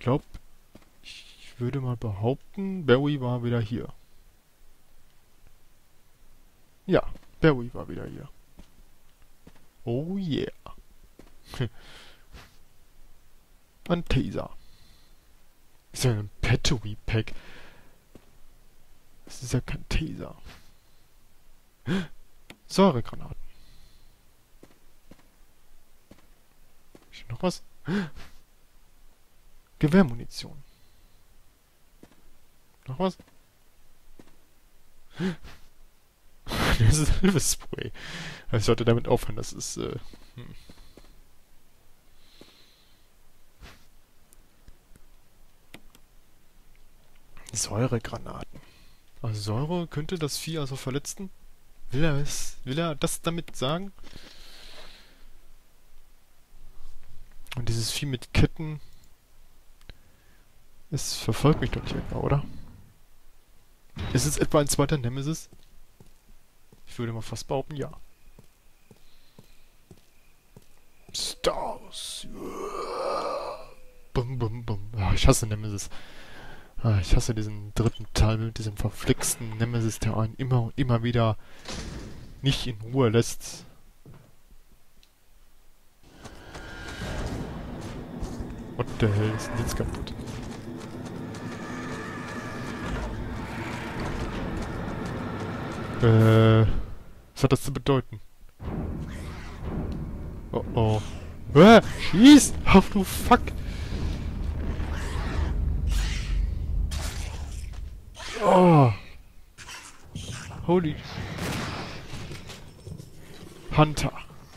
glaube, ich würde mal behaupten, Barry war wieder hier. Ja, Barry war wieder hier. Oh yeah. Ein Taser. Ist ja ein Petui-Pack. Das ist ja kein Taser. Säuregranaten. Ist hier noch was? Gewehrmunition. Noch was? Das ist Hilfespray. Ich sollte damit aufhören, das ist, Säuregranaten. Also Säure könnte das Vieh also verletzen? Will er das damit sagen? Und dieses Vieh mit Ketten, es verfolgt mich doch nicht etwa, oder? Ist es etwa ein zweiter Nemesis? Ich würde mal fast behaupten, ja. Stars. Bum, bum, bum. Ah, ich hasse Nemesis. Ah, ich hasse diesen dritten Teil mit diesem verflixten Nemesis, der einen immer und immer wieder nicht in Ruhe lässt. What the hell ist denn jetzt kaputt? Was hat das zu bedeuten? Oh oh. Schieß! Auf du Fuck! Oh! Holy... Hunter!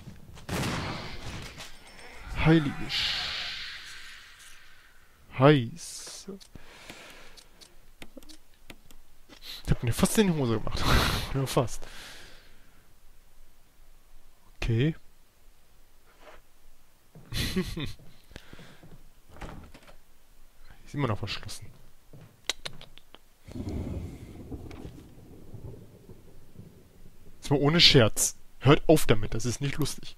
Heilige Heiß! Ich hab mir fast in die Hose gemacht. Nur fast. Okay. Ist immer noch verschlossen. Jetzt mal ohne Scherz. Hört auf damit, das ist nicht lustig.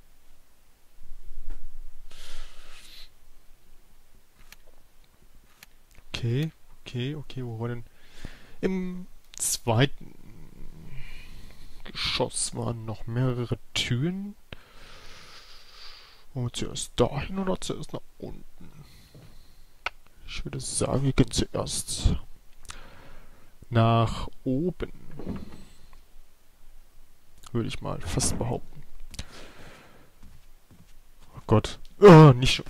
Okay, okay, wo war denn... Im zweiten Geschoss waren noch mehrere Türen. Wollen wir zuerst dahin oder zuerst nach unten? Ich würde sagen, wir gehen zuerst nach oben. Würde ich mal fast behaupten. Oh Gott. Oh, nicht schon.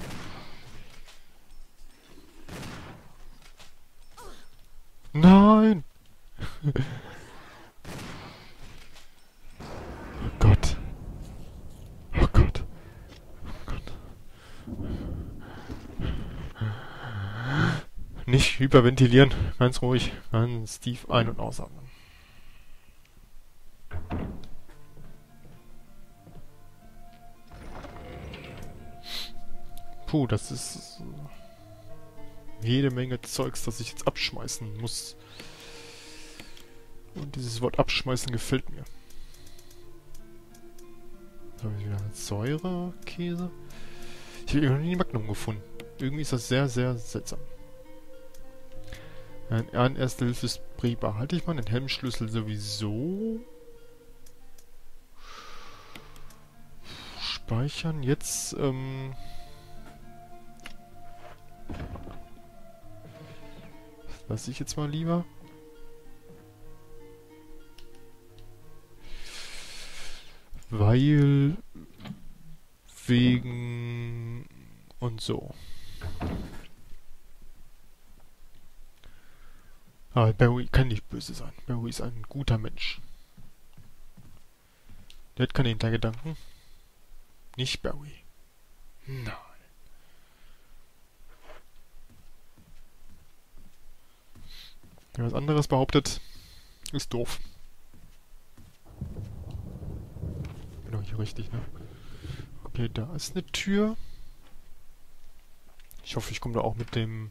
Nein! Oh Gott. Oh Gott. Oh Gott. Nicht hyperventilieren. Ganz ruhig. Ganz tief ein- und ausatmen. Puh, das ist jede Menge Zeugs, das ich jetzt abschmeißen muss. Und dieses Wort abschmeißen gefällt mir. Da habe ich wieder Säurekäse. Ich habe noch nie Magnum gefunden. Irgendwie ist das sehr, sehr seltsam. Ein Erste-Hilfe-Spray behalte ich mal. Den Helmschlüssel sowieso. Speichern. Jetzt, das lasse ich jetzt mal lieber. Weil... wegen... und so. Aber Barry kann nicht böse sein. Barry ist ein guter Mensch. Der hat keine Hintergedanken. Nicht Barry. Nein. Wer was anderes behauptet, ist doof. Bin doch hier richtig, ne? Okay, da ist eine Tür. Ich hoffe, ich komme da auch mit dem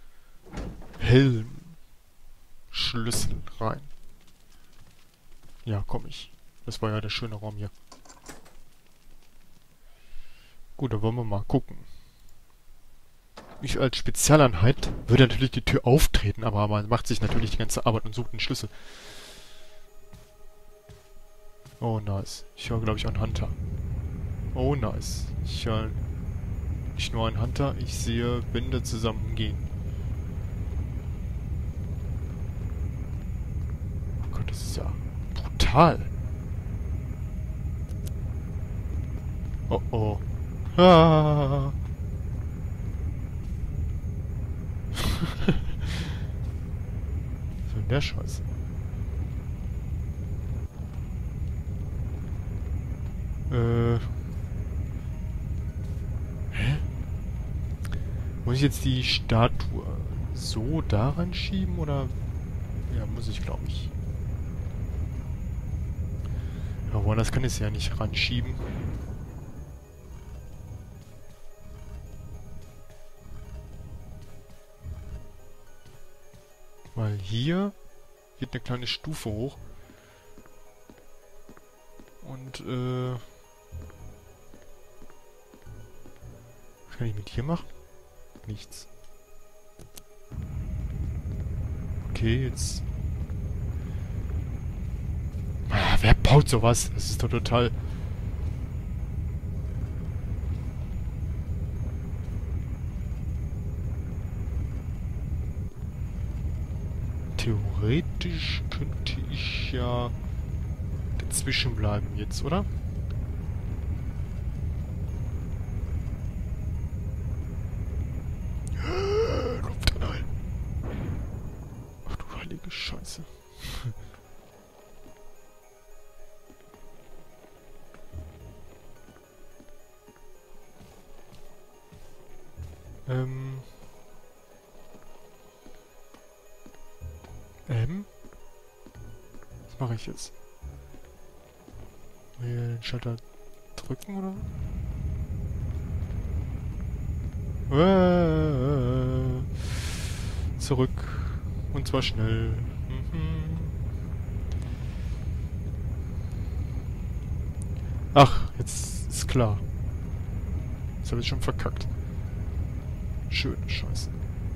Helmschlüssel rein. Ja, komme ich. Das war ja der schöne Raum hier. Gut, dann wollen wir mal gucken. Ich als Spezialeinheit würde natürlich die Tür auftreten, aber man macht sich natürlich die ganze Arbeit und sucht einen Schlüssel. Oh, nice. Ich höre, glaube ich, einen Hunter. Oh, nice. Ich höre nicht nur einen Hunter, ich sehe Wände zusammengehen. Oh Gott, das ist ja brutal. Oh, oh. Ah. Was für der Scheiß? Hä? Muss ich jetzt die Statue so da reinschieben, oder? Ja, muss ich, glaube ich. Ja, woanders kann ich es ja nicht ranschieben. Weil hier geht eine kleine Stufe hoch. Und, was kann ich mit hier machen? Nichts. Okay, jetzt... Ah, wer baut sowas? Das ist doch total... Theoretisch könnte ich ja dazwischen bleiben jetzt, oder? Luftanhalt. Ach du heilige Scheiße. Was mache ich jetzt? Will ich den Schalter drücken, oder? Zurück. Und zwar schnell. Ach, jetzt ist klar. Jetzt habe ich schon verkackt. Schöne Scheiße.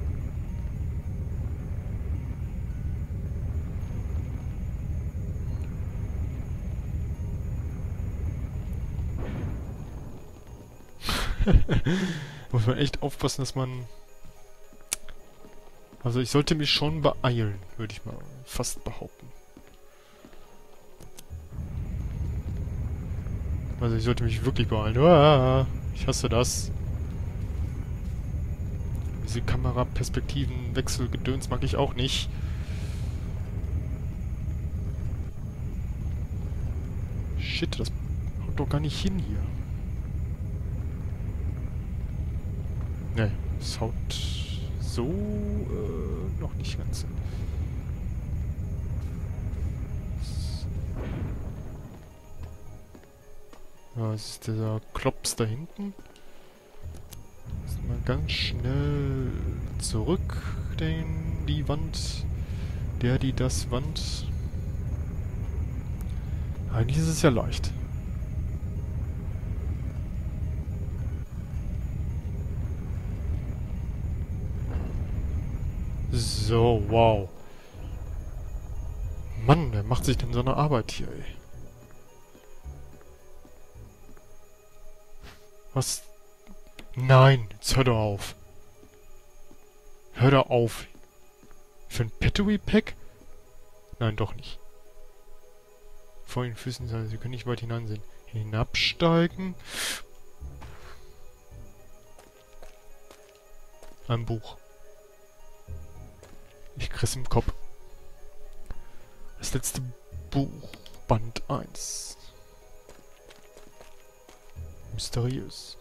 Muss man echt aufpassen, dass man... Also ich sollte mich schon beeilen, würde ich mal fast behaupten. Also ich sollte mich wirklich beeilen. Uah, ich hasse das. Diese Kameraperspektivenwechselgedöns mag ich auch nicht. Shit, das haut doch gar nicht hin hier. Ne, es haut so noch nicht ganz hin. Ja, es ist dieser Klops da hinten. Mal ganz schnell zurück, die Wand. Das Wand. Eigentlich ist es ja leicht. So, wow. Mann, wer macht sich denn so eine Arbeit hier, ey? Was? Nein, jetzt hör doch auf. Hör doch auf. Für ein Petui-Pack? Nein, doch nicht. Vor den Füßen, Sie können nicht weit hineinsehen. Hinabsteigen. Ein Buch. Ich krieg's im Kopf. Das letzte Buch. Band 1. Mysteriös.